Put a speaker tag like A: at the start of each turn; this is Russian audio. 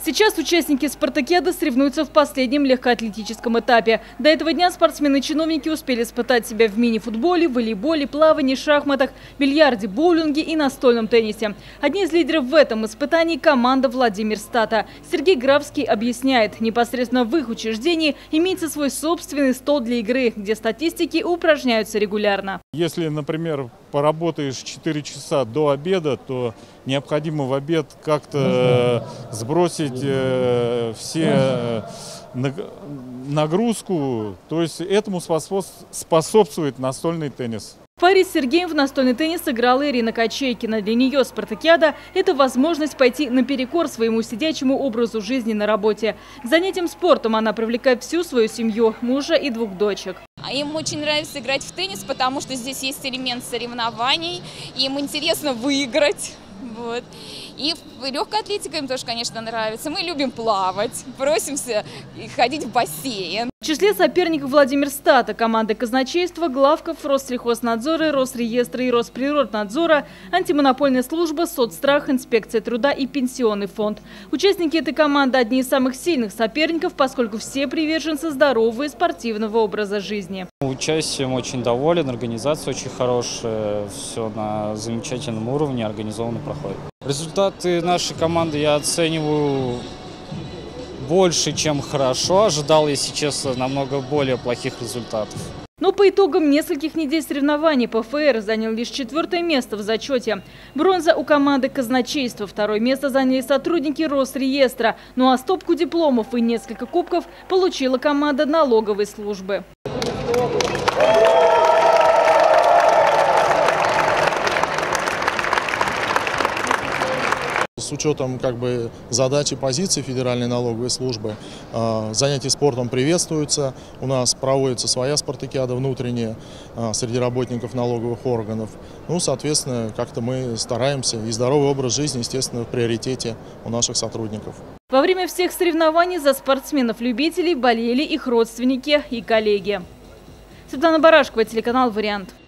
A: Сейчас участники спартакиады соревнуются в последнем легкоатлетическом этапе. До этого дня спортсмены-чиновники успели испытать себя в мини-футболе, волейболе, плавании, шахматах, бильярде, боулинге и настольном теннисе. Одни из лидеров в этом испытании – команда Владимирстата. Сергей Графский объясняет, непосредственно в их учреждении имеется свой собственный стол для игры, где статистики упражняются регулярно.
B: Если, например, поработаешь 4 часа до обеда, то необходимо в обед как-то сбросить все нагрузку. То есть этому способствует настольный теннис.
A: В паре с Сергеем в настольный теннис играла Ирина Кочейкина. Для нее спартакиада – это возможность пойти наперекор своему сидячему образу жизни на работе. К занятиям спортом она привлекает всю свою семью – мужа и 2 дочек.
C: Им очень нравится играть в теннис, потому что здесь есть элемент соревнований, им интересно выиграть. Вот. И легкая атлетика им тоже, конечно, нравится. Мы любим плавать, просимся ходить в бассейн.
A: В числе соперников Владимирстата команды казначейства, главков Россельхознадзора, Росреестра и Росприроднадзора, антимонопольная служба, соцстрах, инспекция труда и пенсионный фонд. Участники этой команды – одни из самых сильных соперников, поскольку все приверженцы здорового и спортивного образа жизни.
D: Участием очень доволен, организация очень хорошая, все на замечательном уровне, организованно проходит. Результаты нашей команды я оцениваю больше, чем хорошо. Ожидал, если честно, намного более плохих результатов.
A: Но по итогам нескольких недель соревнований ПФР занял лишь 4-е место в зачете. Бронза у команды казначейства, 2-е место заняли сотрудники Росреестра. Ну а стопку дипломов и несколько кубков получила команда налоговой службы.
E: С учетом задач и позиций Федеральной налоговой службы занятия спортом приветствуются. У нас проводится своя спартакиада внутренняя среди работников налоговых органов. Ну, соответственно, как-то мы стараемся. И здоровый образ жизни, естественно, в приоритете у наших сотрудников.
A: Во время всех соревнований за спортсменов-любителей болели их родственники и коллеги. Светлана Барашкова, телеканал «Вариант».